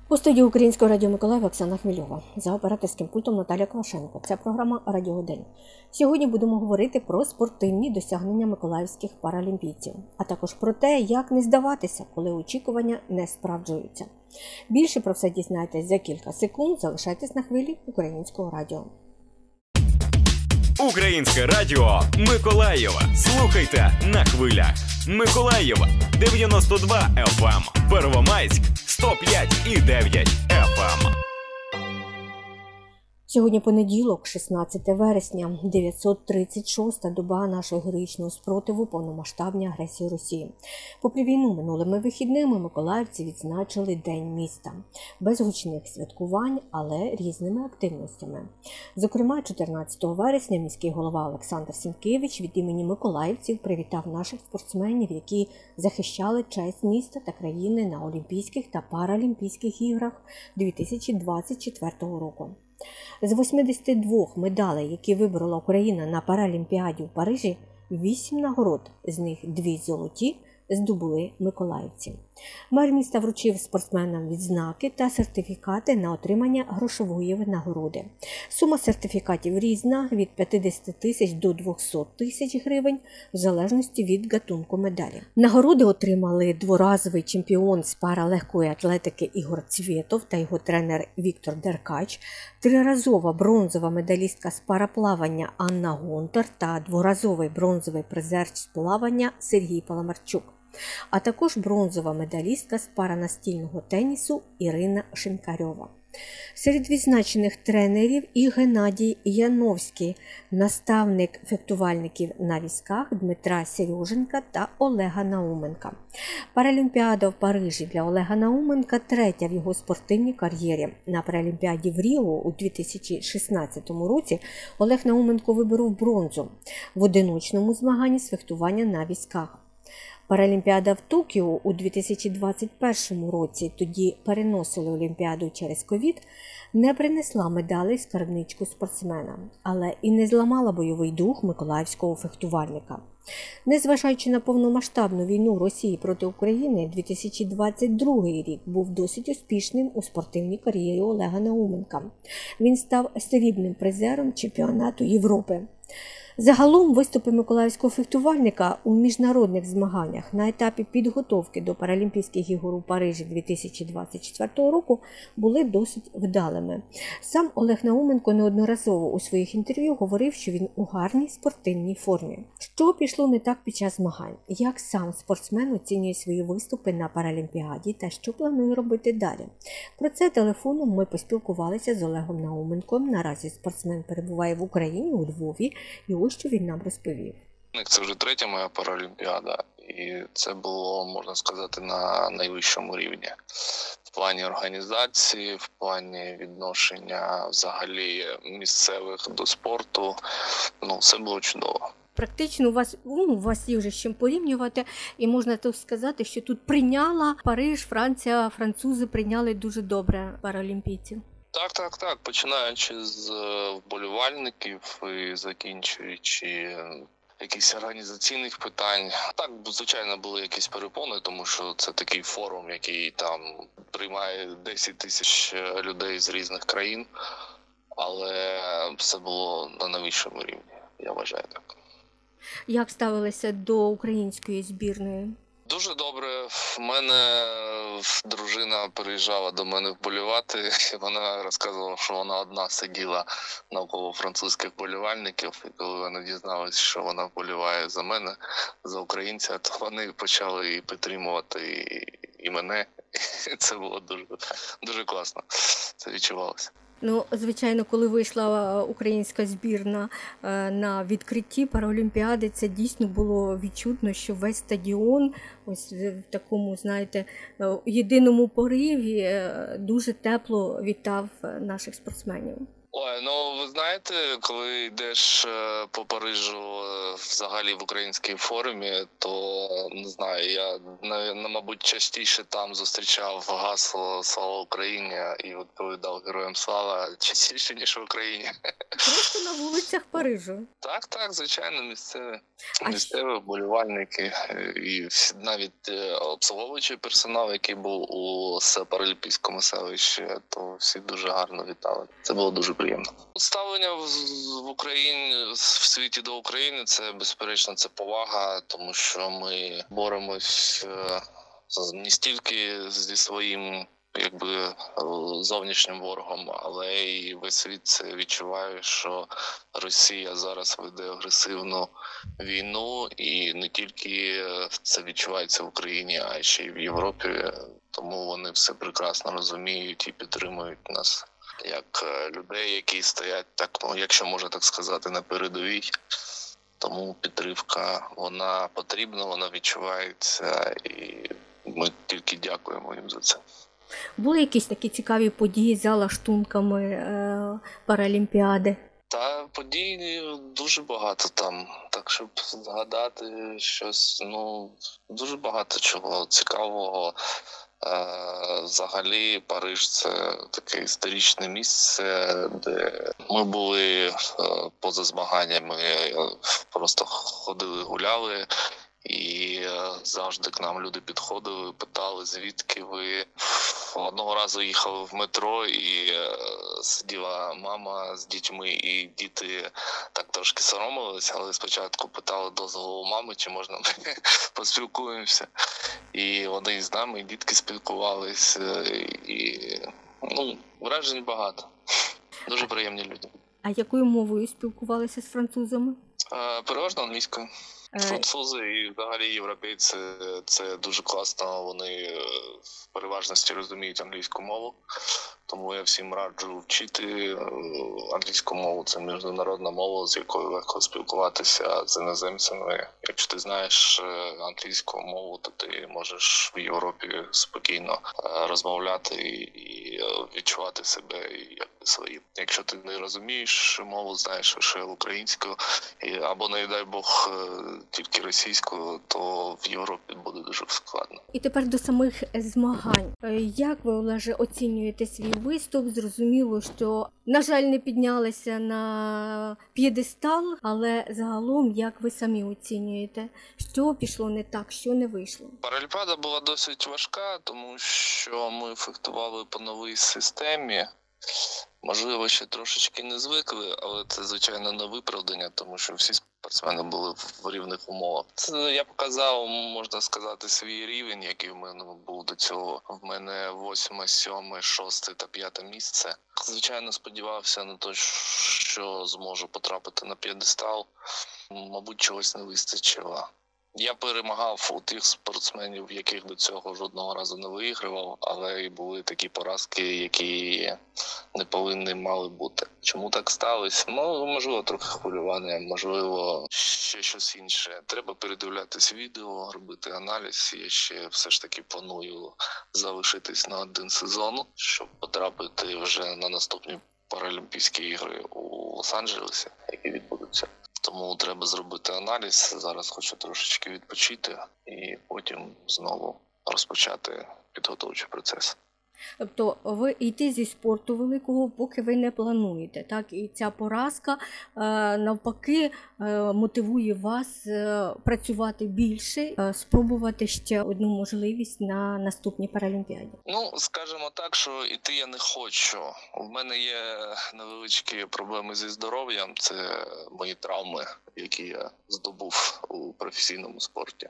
У студії Українського радіо Миколаїв Оксана Хмельова. За операторським пультом Наталя Квашенко. Це програма «Радіодень». Сьогодні будемо говорити про спортивні досягнення миколаївських паралімпійців, а також про те, як не здаватися, коли очікування не справджуються. Більше про все дізнаєтесь за кілька секунд. Залишайтесь на хвилі Українського радіо. Українське радіо Миколаєва. Слухайте на хвилях. Миколаєва 92 FM, Первомайськ 105,9 FM. Сьогодні понеділок, 16 вересня, 936-та доба нашого героїчного спротиву повномасштабній агресії Росії. Попри війну минулими вихідними миколаївці відзначили День міста. Без гучних святкувань, але різними активностями. Зокрема, 14 вересня міський голова Олександр Сінкевич від імені миколаївців привітав наших спортсменів, які захищали честь міста та країни на Олімпійських та Паралімпійських іграх 2024 року. З 82 медалей, які виборола Україна на Паралімпіаді в Парижі, 8 нагород, з них 2 золоті, здобули миколаївці. Мер міста вручив спортсменам відзнаки та сертифікати на отримання грошової винагороди. Сума сертифікатів різна – від 50 тисяч до 200 тисяч гривень, в залежності від гатунку медалі. Нагороди отримали дворазовий чемпіон з паралегкої атлетики Ігор Цвєтов та його тренер Віктор Деркач, триразова бронзова медалістка з параплавання Анна Гонтар та дворазовий бронзовий призер з плавання Сергій Паламарчук, а також бронзова медалістка з паранастільного тенісу Ірина Шинкарьова. Серед відзначених тренерів і Геннадій Яновський, наставник фехтувальників на візках Дмитра Сереженка та Олега Науменка. Паралімпіада в Парижі для Олега Науменка – третя в його спортивній кар'єрі. На Паралімпіаді в Ріо у 2016 році Олег Науменко виборов бронзу в одиночному змаганні з фехтування на візках. Паралімпіада в Токіо у 2021 році, тоді переносили Олімпіаду через ковід, не принесла медалей в скарбничку спортсмена, але і не зламала бойовий дух миколаївського фехтувальника. Незважаючи на повномасштабну війну Росії проти України, 2022 рік був досить успішним у спортивній кар'єрі Олега Науменка. Він став срібним призером чемпіонату Європи. Загалом виступи миколаївського фехтувальника у міжнародних змаганнях на етапі підготовки до Паралімпійських ігор у Парижі 2024 року були досить вдалими. Сам Олег Науменко неодноразово у своїх інтерв'ю говорив, що він у гарній спортивній формі. Що пішло не так під час змагань? Як сам спортсмен оцінює свої виступи на Паралімпіаді та що планує робити далі? Про це телефоном ми поспілкувалися з Олегом Науменком. Наразі спортсмен перебуває в Україні, у Львові, і ось що він нам розповів. Це вже третя моя Паралімпіада, і це було, можна сказати, на найвищому рівні. В плані організації, в плані відношення взагалі місцевих до спорту, все було чудово. Практично у вас є вже з чим порівнювати, і можна так сказати, що тут прийняла Париж, Франція, французи прийняли дуже добре паралімпійців. Так. Починаючи з вболівальників і закінчуючи якихось організаційних питань. Так, звичайно, були якісь перепони, тому що це такий форум, який там приймає 10 тисяч людей з різних країн, але все було на найвищому рівні, я вважаю так. Як ставилися до української збірної? Дуже добре. В мене дружина приїжджала до мене вболівати, і вона розказувала, що вона одна сиділа навколо французьких вболівальників, і коли вона дізналась, що вона вболіває за мене, за українця, то вони почали і підтримувати і мене. І це було дуже класно. Це відчувалося. Звичайно, коли вийшла українська збірна на відкритті Паралімпіади, це дійсно було відчутно, що весь стадіон ось в такому, єдиному пориві дуже тепло вітав наших спортсменів. Ой, ну ви знаєте, коли йдеш по Парижу взагалі в українській формі, то не знаю, я мабуть частіше там зустрічав гасло «Слава Україні» і відповідав героям слава частіше, ніж в Україні. Просто на вулицях Парижу. Так, звичайно, місцеві. А Місцеві вболівальники і навіть обслуговуючий персонал, який був у Паралімпійському селищі, то всі дуже гарно вітали. Це було дуже приємно. Ставлення в Україні, в світі до України, це безперечно це повага, тому що ми боремось не стільки зі своїм зовнішнім ворогом, але і весь світ це відчуває, що Росія зараз веде агресивну війну, і не тільки це відчувається в Україні, а ще й в Європі. Тому вони все прекрасно розуміють і підтримують нас як людей, які стоять так, якщо можна так сказати, на передовій. Тому підтримка, вона потрібна, вона відчувається, і ми тільки дякуємо їм за це. були якісь такі цікаві події за лаштунками Паралімпіади? Та подій дуже багато там, так щоб згадати щось, дуже багато чого цікавого. Взагалі Париж – це таке історичне місце, де ми були поза змаганнями, просто ходили, гуляли. І завжди к нам люди підходили, питали, звідки ви. Одного разу їхали в метро, і сиділа мама з дітьми, і діти так трошки соромилися, але спочатку питали дозволу у мами, чи можна ми поспілкуємося. І вони з нами, і дітки спілкувалися, і вражень багато. Дуже приємні люди. А якою мовою спілкувалися з французами? Переважно англійською. Французи і взагалі європейці – це дуже класно, вони в переважності розуміють англійську мову, тому я всім раджу вчити англійську мову. Це міжнародна мова, з якою легко спілкуватися з іноземцями. Якщо ти знаєш англійську мову, то ти можеш в Європі спокійно розмовляти і відчувати себе як своїм. Якщо ти не розумієш мову, знаєш лише українську, або, не дай Бог, тільки російською, то в Європі буде дуже складно. І тепер до самих змагань. Як ви, Олеже, оцінюєте свій виступ? Зрозуміло, що, на жаль, не піднялися на п'єдестал, але загалом, як ви самі оцінюєте, що пішло не так, що не вийшло? Паралімпіада була досить важка, тому що ми фехтували по новій системі. Можливо, ще трошечки не звикли, але це, звичайно, не виправдання, тому що всі спортсмени були в рівних умовах. Це я показав, можна сказати, свій рівень, який в мене був до цього. В мене 8, 7, 6 та 5 місце. Звичайно, сподівався на те, що зможу потрапити на п'єдестал. Мабуть, чогось не вистачило. Я перемагав у тих спортсменів, яких до цього жодного разу не виігрував, але і були такі поразки, які не повинні мали бути. Чому так сталося? Можливо, трохи хвилювання, можливо, ще щось інше. Треба передивлятись відео, робити аналіз. Я ще все ж таки планую залишитись на один сезон, щоб потрапити вже на наступні Паралімпійські ігри у Лос-Анджелесі, які відбудуться. Тому треба зробити аналіз. Зараз хочу трошечки відпочити і потім знову розпочати підготовчий процес. Тобто ви йти зі спорту великого, поки ви не плануєте, так? І ця поразка навпаки мотивує вас працювати більше, спробувати ще одну можливість на наступній Паралімпіаді. Скажімо так, що йти я не хочу. У мене є невеличкі проблеми зі здоров'ям, це мої травми, які я здобув у професійному спорті.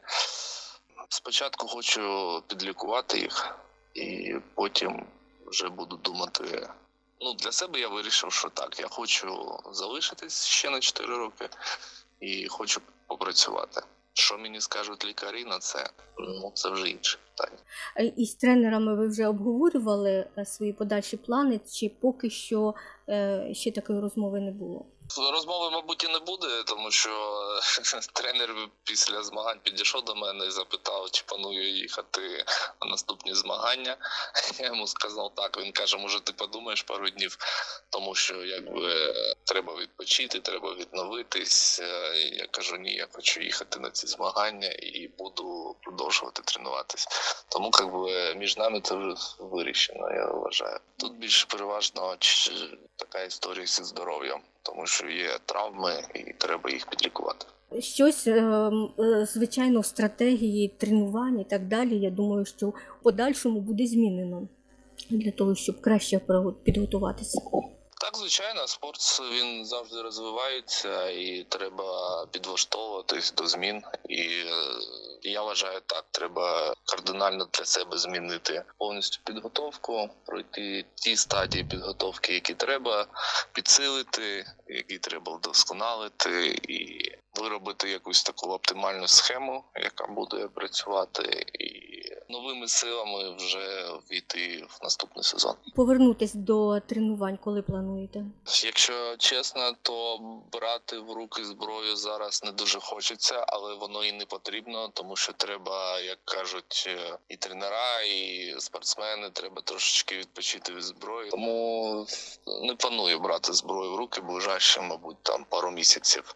Спочатку хочу підлікувати їх. І потім вже буду думати. Для себе я вирішив, що так, я хочу залишитись ще на 4 роки і хочу попрацювати. Що мені скажуть лікарі на це, це вже інше питання. І з тренерами ви вже обговорювали свої подальші плани, чи поки що ще такої розмови не було? Розмови, мабуть, і не буде, тому що тренер після змагань підійшов до мене і запитав, чи планую їхати на наступні змагання. Я йому сказав так, він каже, може ти подумаєш пару днів, тому що треба відпочити, треба відновитись. Я кажу, ні, я хочу їхати на ці змагання і буду продовжувати тренуватись. Тому між нами це вже вирішено, я вважаю. Тут більше переважно така історія зі здоров'ям, тому що є травми і треба їх підлікувати. Щось, звичайно, в стратегії тренувань і так далі, я думаю, що в подальшому буде змінено для того, щоб краще підготуватися. Так, звичайно, спорт він завжди розвивається і треба підлаштовуватись до змін. І я вважаю так, треба кардинально для себе змінити повністю підготовку, пройти ті стадії підготовки, які треба підсилити, які треба вдосконалити і виробити якусь таку оптимальну схему, яка буде працювати, і новими силами вже війти в наступний сезон. Повернутись до тренувань, коли плануєте? Якщо чесно, то брати в руки зброю зараз не дуже хочеться, але воно і не потрібно, тому що треба, як кажуть, і тренера, і спортсмени, треба трошечки відпочити від зброї. Тому не планую брати зброю в руки ближайші, мабуть, там пару місяців.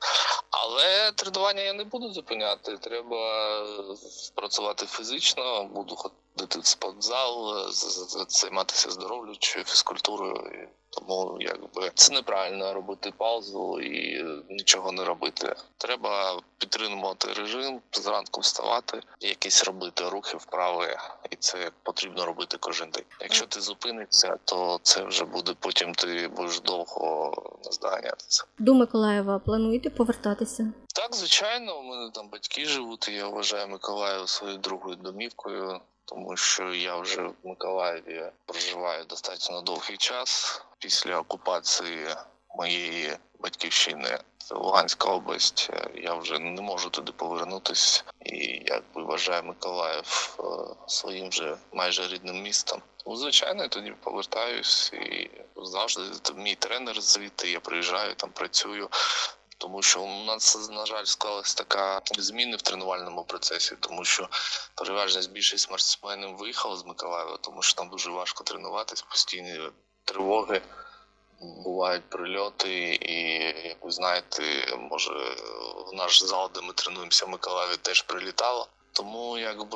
Але тренування я не буду зупиняти, треба працювати фізично, буду ходити в спортзал, займатися здоров'ячою фізкультурою. Тому це неправильно робити паузу і нічого не робити. Треба підтримувати режим, зранку вставати, якісь робити рухи, вправи, і це потрібно робити кожен день. Якщо ти зупинишся, то це вже буде потім, ти будеш довго наздоганятися. До Миколаєва плануєте повертатися? Так, звичайно, у мене там батьки живуть, і я вважаю Миколаїв своєю другою домівкою. Тому що я вже в Миколаєві проживаю достатньо довгий час. Після окупації моєї батьківщини, це Луганська область, я вже не можу туди повернутися. І вважаю Миколаїв своїм вже майже рідним містом. Тому, звичайно, я тоді повертаюсь і завжди мій тренер звідти, я приїжджаю, там працюю. Тому що у нас, на жаль, склалась така зміни в тренувальному процесі, тому що переважна більшість спортсменів виїхала з Миколаєва, тому що там дуже важко тренуватись, постійні тривоги, бувають прильоти, і, як ви знаєте, може в наш зал, де ми тренуємося в Миколаєві, теж прилітало. Тому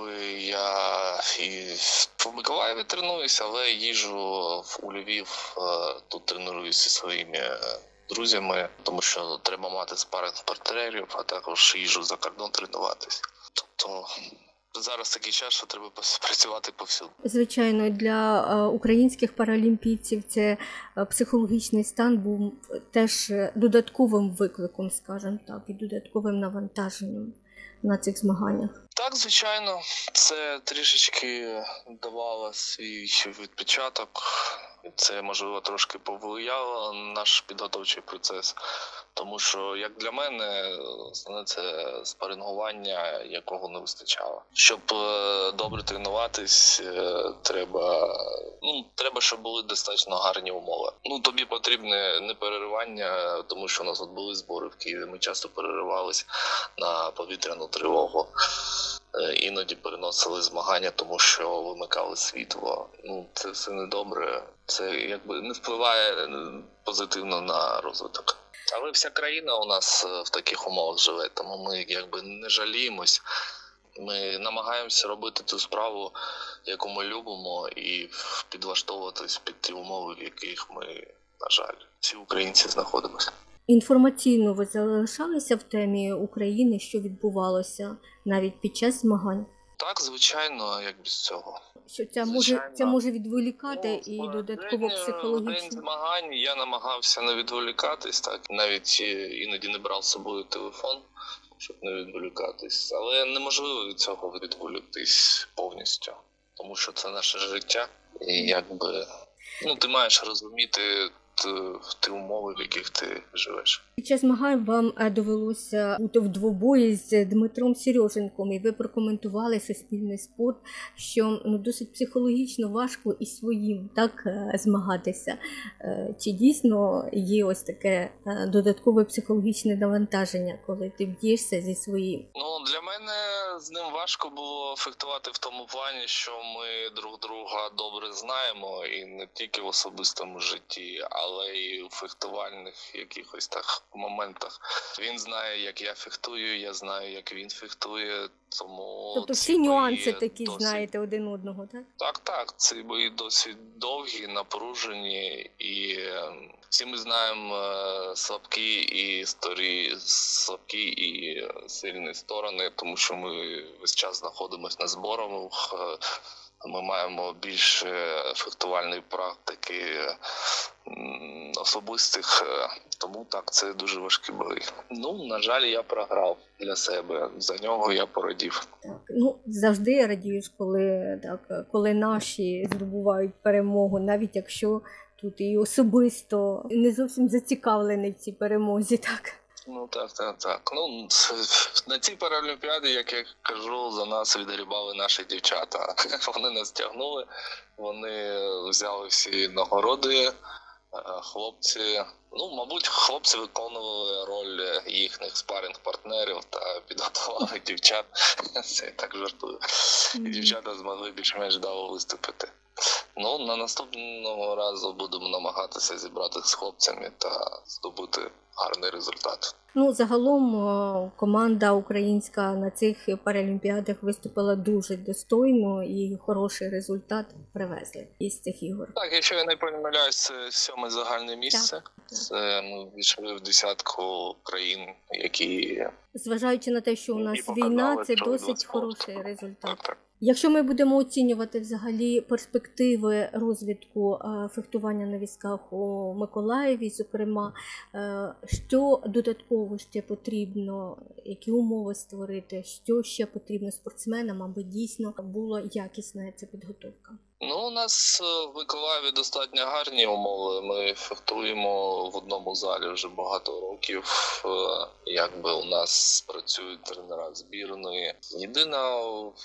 я і в Миколаєві тренуюся, але їжджу у Львів, тут тренуюся зі своїми друзями, тому що треба мати спаринг-партнерів, а також їжджу за кордон тренуватись. Тобто зараз такий час, що треба працювати повсюди. Звичайно, для українських паралімпійців це психологічний стан був теж додатковим викликом, скажімо так, і додатковим навантаженням на цих змаганнях. Так, звичайно, це трішечки давало свій відпечаток. Це, можливо, трошки повлияло на наш підготовчий процес. Тому що, як для мене, основне це спарингування, якого не вистачало. Щоб добре тренуватись, треба, щоб були достатньо гарні умови. Тобі потрібне не переривання, тому що у нас були збори в Києві, ми часто переривались на повітряну тривогу. Іноді переносили змагання, тому що вимикали світло. Це все недобре. Це не впливає позитивно на розвиток. Але вся країна у нас в таких умовах живе, тому ми не жаліємось. Ми намагаємося робити ту справу, яку ми любимо, і підлаштовуватись під ті умови, в яких ми, на жаль, всі українці знаходимося. Інформаційно ви залишалися в темі України, що відбувалося навіть під час змагань? Так, звичайно, як без цього. Що це може відволікати і додатково психологічно? В день змагань я намагався не відволікатись, так, навіть іноді не брав з собою телефон, щоб не відволікатись. Але неможливо від цього відволіктись повністю, тому що це наше життя. І ти маєш розуміти ті умови, в яких ти живеш. Під час змагань вам довелося бути в двобої з Дмитром Сереженком, і ви прокоментували суспільний спорт, що досить психологічно важко і своїм так змагатися. Чи дійсно є ось таке додаткове психологічне навантаження, коли ти б'єшся зі своїм? Для мене з ним важко було фехтувати в тому плані, що ми друг друга добре знаємо, і не тільки в особистому житті, але й у фехтувальних якихось так моментах. Він знає, як я фехтую, я знаю, як він фехтує, тому... Тобто всі нюанси такі знаєте один одного, так? Так. Ці бої досить довгі, напружені, і всі ми знаємо слабкі і сильні сторони, тому що ми весь час знаходимося на зборах, ми маємо більше фехтувальної практики особистих, тому так, це дуже важкі бої. На жаль, я програв для себе, за нього я порадів. Так, завжди радієш, коли наші здобувають перемогу, навіть якщо тут і особисто не зовсім зацікавлений в цій перемозі, так? Так. На цій паралімпіаді, як я кажу, за нас відгрібали наші дівчата. Вони нас тягнули, вони взяли всі нагороди, хлопці. Мабуть, хлопці виконували роль їхніх спаринг-партнерів та підготували дівчат. Це я так жартую. І дівчата змогли більш-менш вдало виступити. На наступного разу будемо намагатися зібратися з хлопцями та здобути гарний результат. Загалом команда українська на цих паралімпіадах виступила дуже достойно і хороший результат привезли із цих ігор. Так, якщо я не помиляюсь, це 7-ме загальне місце. Так. Це ми війшли в десятку країн, які... Зважаючи на те, що у нас війна, це досить хороший результат. Так. Якщо ми будемо оцінювати взагалі перспективи розвитку фехтування на візках у Миколаєві, зокрема, що додатково ще потрібно, які умови створити, що ще потрібно спортсменам, аби дійсно була якісна ця підготовка? У нас в Миколаєві достатньо гарні умови. Ми фехтуємо в одному залі вже багато років. У нас працюють тренера збірної. Єдина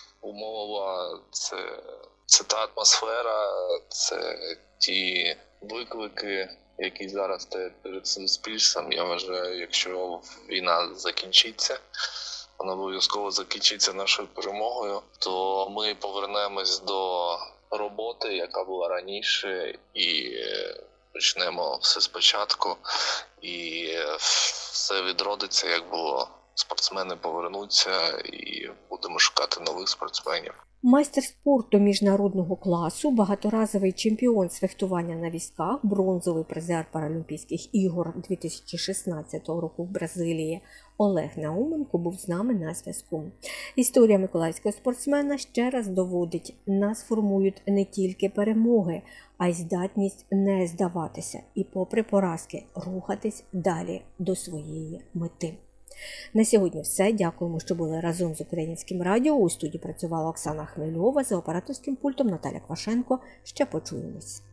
умова – це та атмосфера, це ті виклики, які зараз стоять перед суспільством. Я вважаю, якщо війна закінчиться, вона обов'язково закінчиться нашою перемогою, то ми повернемось до роботи, яка була раніше, і почнемо все спочатку, і все відродиться, як було. Спортсмени повернуться і будемо шукати нових спортсменів. Майстер спорту міжнародного класу, багаторазовий чемпіон з фехтування на візках, бронзовий призер Паралімпійських ігор 2016 року в Бразилії Олег Науменко був з нами на зв'язку. Історія миколаївського спортсмена ще раз доводить, нас формують не тільки перемоги, а й здатність не здаватися і попри поразки рухатись далі до своєї мети. На сьогодні все. Дякуємо, що були разом з Українським радіо. У студії працювала Оксана Хмельова, за операторським пультом Наталя Квашенко. Ще почуємось.